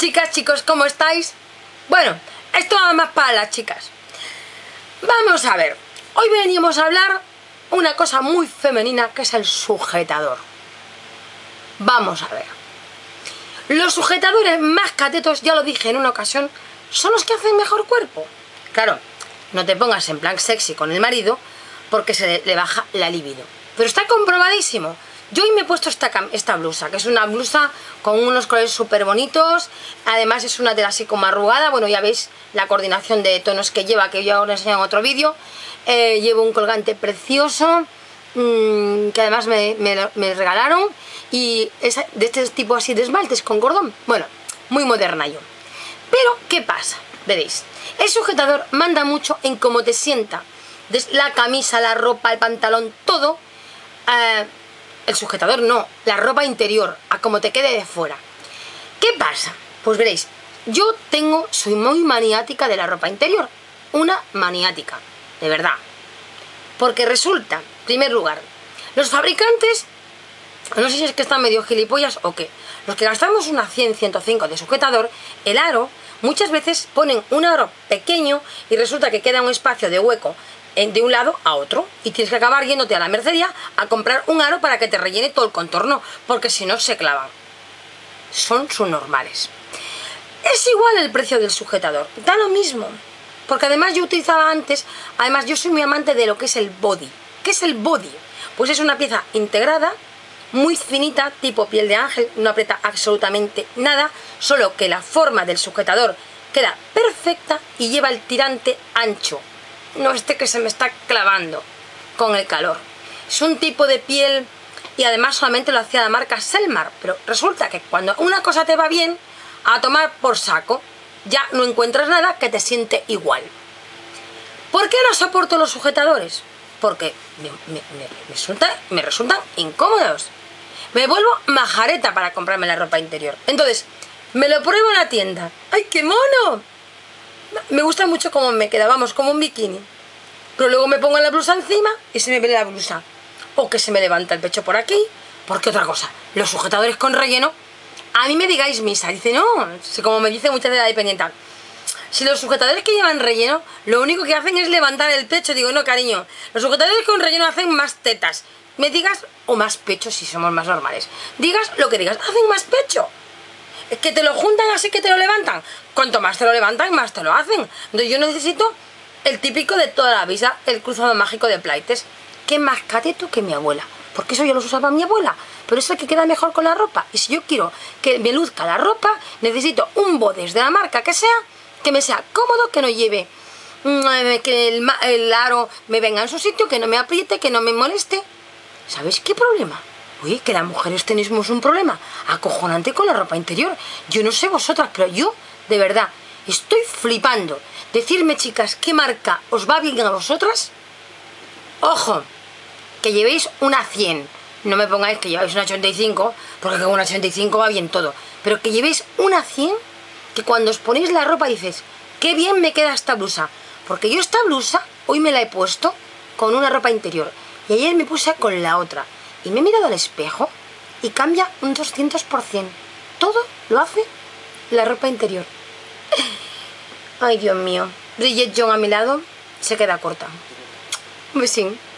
Chicas, chicos, ¿cómo estáis? Bueno, esto nada más para las chicas. Vamos a ver, hoy venimos a hablar una cosa muy femenina que es el sujetador. Vamos a ver. Los sujetadores más catetos, ya lo dije en una ocasión, son los que hacen mejor cuerpo. Claro, no te pongas en plan sexy con el marido porque se le baja la libido. Pero está comprobadísimo. Yo hoy me he puesto esta blusa, que es una blusa con unos colores súper bonitos. Además es una tela así como arrugada. Bueno, ya veis la coordinación de tonos que lleva, que yo ahora enseño en otro vídeo. Llevo un colgante precioso, que además me regalaron. Y es de este tipo así de esmaltes con cordón. Bueno, muy moderna yo. Pero, ¿qué pasa? Veréis, el sujetador manda mucho en cómo te sienta. La camisa, la ropa, el pantalón, todo. El sujetador no, la ropa interior, a como te quede de fuera. ¿Qué pasa? Pues veréis, yo soy muy maniática de la ropa interior. Una maniática, de verdad. Porque resulta, en primer lugar, los fabricantes, no sé si es que están medio gilipollas o qué, los que gastamos una 100, 105 de sujetador, el aro, muchas veces ponen un aro pequeño y resulta que queda un espacio de hueco de un lado a otro y tienes que acabar yéndote a la mercería a comprar un aro para que te rellene todo el contorno, porque si no se clavan. Son subnormales. Es igual el precio del sujetador, da lo mismo, porque además yo utilizaba antes, además yo soy muy amante de lo que es el body. ¿Qué es el body? Pues es una pieza integrada, muy finita, tipo piel de ángel, no aprieta absolutamente nada, solo que la forma del sujetador queda perfecta y lleva el tirante ancho. No este que se me está clavando con el calor. Es un tipo de piel y además solamente lo hacía la marca Selmar. Pero resulta que cuando una cosa te va bien, a tomar por saco, ya no encuentras nada que te siente igual. ¿Por qué no soporto los sujetadores? Porque me resultan incómodos. Me vuelvo majareta para comprarme la ropa interior. Entonces, me lo pruebo en la tienda. ¡Ay, qué mono! Me gusta mucho cómo me queda, vamos, como un bikini. Pero luego me pongo la blusa encima y se me ve la blusa. O que se me levanta el pecho por aquí. Porque otra cosa, los sujetadores con relleno, a mí me digáis misa. Dice, no, como me dice muchas de la dependiente, si los sujetadores que llevan relleno, lo único que hacen es levantar el pecho. Digo, no, cariño, los sujetadores con relleno hacen más tetas. Me digas, o más pecho si somos más normales. Digas lo que digas, hacen más pecho. Es que te lo juntan así que te lo levantan. Cuanto más te lo levantan, más te lo hacen. Entonces yo necesito el típico de toda la vida, el cruzado mágico de Plaites. Que más cateto que mi abuela. Porque eso yo los usaba mi abuela. Pero es el que queda mejor con la ropa. Y si yo quiero que me luzca la ropa, necesito un bodes de la marca que sea, que me sea cómodo, que no lleve, que el aro me venga en su sitio, que no me apriete, que no me moleste. ¿Sabéis qué problema? Oye, que las mujeres tenemos un problema acojonante con la ropa interior. Yo no sé vosotras, pero yo, de verdad, estoy flipando. Decidme, chicas, ¿qué marca os va bien a vosotras? Ojo, que llevéis una 100. No me pongáis que lleváis una 85, porque con una 85 va bien todo. Pero que llevéis una 100, que cuando os ponéis la ropa dices, qué bien me queda esta blusa. Porque yo esta blusa, hoy me la he puesto con una ropa interior. Y ayer me puse con la otra. Y me he mirado al espejo y cambia un 200%. Todo lo hace la ropa interior. Ay, Dios mío. Bridget Jones a mi lado se queda corta. Un besín.